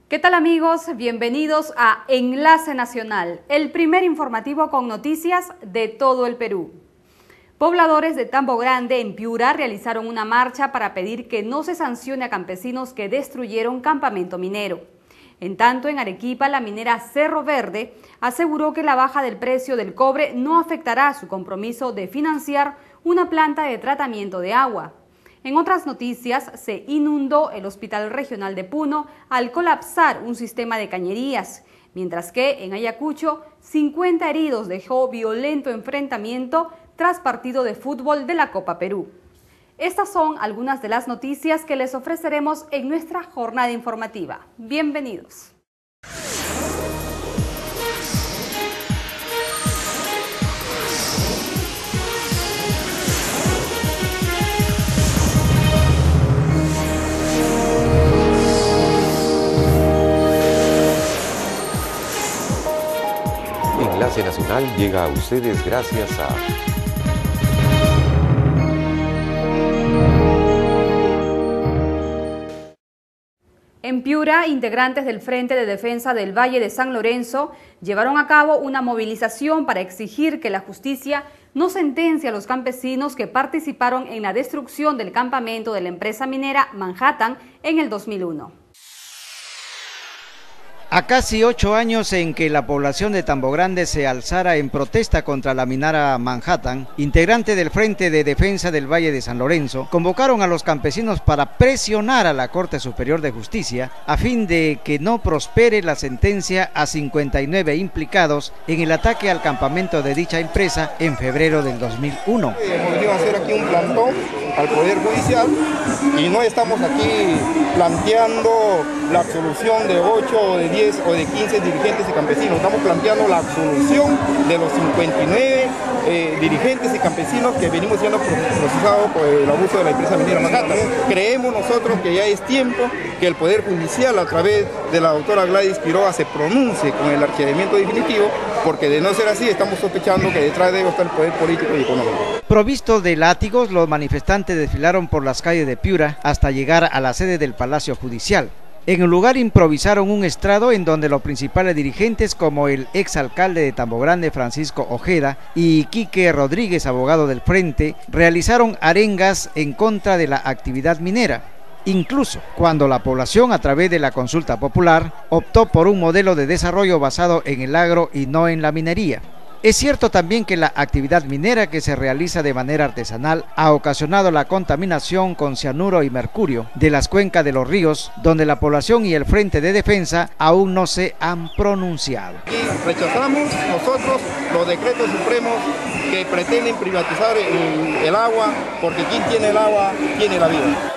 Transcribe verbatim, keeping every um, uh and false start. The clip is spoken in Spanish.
¿Qué tal amigos? Bienvenidos a Enlace Nacional, el primer informativo con noticias de todo el Perú. Pobladores de Tambo Grande, en Piura, realizaron una marcha para pedir que no se sancione a campesinos que destruyeron campamento minero. En tanto, en Arequipa, la minera Cerro Verde aseguró que la baja del precio del cobre no afectará su compromiso de financiar una planta de tratamiento de agua. En otras noticias, se inundó el Hospital Regional de Puno al colapsar un sistema de cañerías, mientras que en Ayacucho, cincuenta heridos dejó violento enfrentamiento tras partido de fútbol de la Copa Perú. Estas son algunas de las noticias que les ofreceremos en nuestra jornada informativa. Bienvenidos. Enlace Nacional llega a ustedes gracias a... En Piura, integrantes del Frente de Defensa del Valle de San Lorenzo llevaron a cabo una movilización para exigir que la justicia no sentencie a los campesinos que participaron en la destrucción del campamento de la empresa minera Manhattan en el dos mil uno. A casi ocho años en que la población de Tambo Grande se alzara en protesta contra la minera Manhattan, integrantes del Frente de Defensa del Valle de San Lorenzo convocaron a los campesinos para presionar a la Corte Superior de Justicia a fin de que no prospere la sentencia a cincuenta y nueve implicados en el ataque al campamento de dicha empresa en febrero del dos mil uno. Hemos venido a hacer aquí un plantón al Poder Judicial y no estamos aquí planteando la absolución de ocho o de diez o de quince dirigentes y campesinos. Estamos planteando la absolución de los cincuenta y nueve eh, dirigentes y campesinos que venimos siendo procesados por el abuso de la empresa minera Manhattan. Creemos nosotros que ya es tiempo que el Poder Judicial, a través de la doctora Gladys Quiroga, se pronuncie con el archivamiento definitivo, porque de no ser así estamos sospechando que detrás de ello está el poder político y económico. Provistos de látigos, los manifestantes desfilaron por las calles de Piura hasta llegar a la sede del Palacio Judicial. En el lugar improvisaron un estrado en donde los principales dirigentes, como el exalcalde de Tambo Grande, Francisco Ojeda, y Quique Rodríguez, abogado del Frente, realizaron arengas en contra de la actividad minera. Incluso cuando la población, a través de la consulta popular, optó por un modelo de desarrollo basado en el agro y no en la minería. Es cierto también que la actividad minera, que se realiza de manera artesanal, ha ocasionado la contaminación con cianuro y mercurio de las cuencas de los ríos, donde la población y el Frente de Defensa aún no se han pronunciado. Y rechazamos nosotros los decretos supremos que pretenden privatizar el, el agua, porque quien tiene el agua tiene la vida.